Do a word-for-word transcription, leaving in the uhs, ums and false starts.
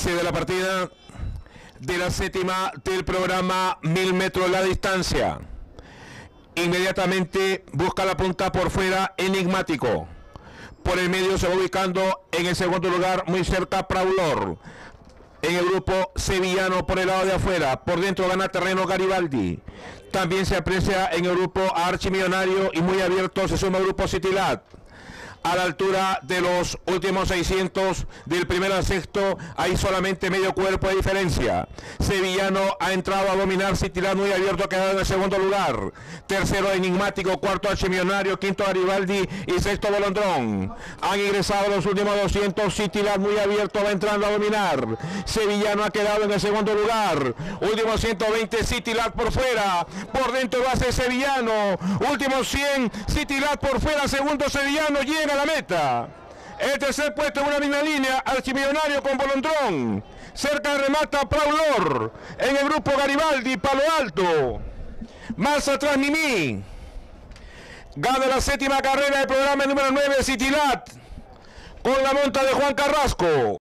Inicio de la partida de la séptima del programa Mil metros la distancia. Inmediatamente busca la punta por fuera Enigmático. Por el medio se va ubicando en el segundo lugar muy cerca Praulor. En el grupo sevillano por el lado de afuera. Por dentro gana terreno Garibaldi. También se aprecia en el grupo Archimillonario y muy abierto se suma el grupo Citilat. A la altura de los últimos seiscientos del primero al sexto hay solamente medio cuerpo de diferencia. Sevillano ha entrado a dominar, Citilat muy abierto, ha quedado en el segundo lugar. Tercero Enigmático, cuarto Archimillonario, quinto Garibaldi y sexto Bolondrón. Han ingresado los últimos doscientos, Citilat muy abierto va entrando a dominar. Sevillano ha quedado en el segundo lugar. Últimos ciento veinte, Citilat por fuera. Por dentro va a ser Sevillano. Últimos cien, Citilat por fuera, segundo Sevillano, llega a la meta. El tercer puesto en una misma línea, Archimillonario con Bolondrón. Cerca remata Praulor. En el grupo Garibaldi, Palo Alto. Más atrás Mimí. Gana la séptima carrera del programa número nueve, Citilat. Con la monta de Juan Carrasco.